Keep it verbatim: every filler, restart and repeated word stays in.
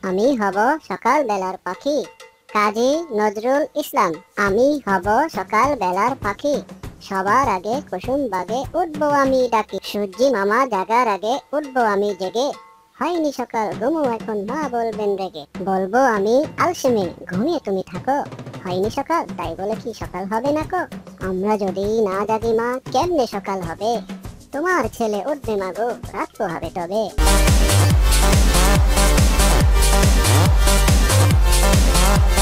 আমি হব সকাল বেলার পাখি। কাজী নজরুল ইসলাম। আমি হব সকাল বেলার পাখি, সবার আগে কুসুম বাগে উঠবো আমি ডাকি। সূর্যি মামা জাগার আগে উঠবো আমি জেগে, হয়নি সকাল ঘুমো এখন মা বলবেন রেগে। বলবো আমি আলসেমি ঘুমিয়ে তুমি থাকো, হয়নি সকাল তাই বলে কি সকাল হবে না কো। আমরা যদি না জাগি মা কেমনে সকাল হবে, তোমার ছেলে উঠবে মাগো রাত পোহাবে তবে।